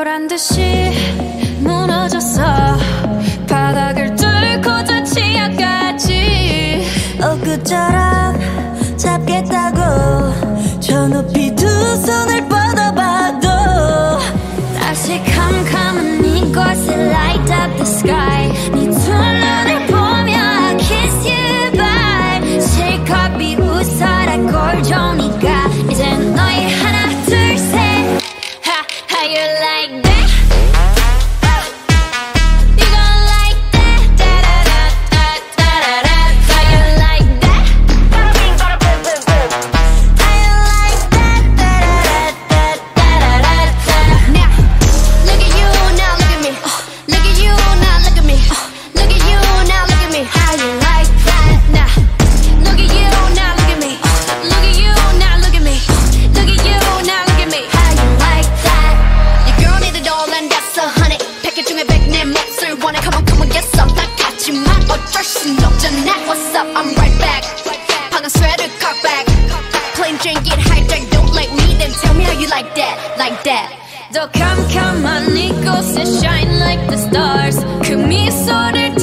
보란 듯이 무너졌어. 바닥을 뚫고 저 치아까지. 엊그처럼 잡겠다고 저 높이 두 손을 뻗어봐도 다시 캄캄한 이곳에 light up the sky. 네 두 눈을 보며 kiss you bye. 실컷 비웃어라 꼴좋으니까 이젠 너의 하나 둘 셋. How you like that? You gon' like that? Da-da-da-da-da-da-da. How you like that? How you like that? Da-da-da-da-da-da-da-da. Now, look at you, now look at me. Look at you, now look at me. Look at you, now look at me. How you like that? Now, look at you, now look at me. Look at you, now look at me. Look at you, now look at me. How you like that? Your girl need it all and that's 100. 패킷 중에 100 내 몫을 원해. Come on, get some. 나 같지만 어쩔 순 없잖아. What's up? I'm right back. 방금 sweater cut back. Plain Jane get hijacked. Don't like me, then tell me how you like that, like that. 더 캄캄한 이곳에 shine like the stars. 그 미소를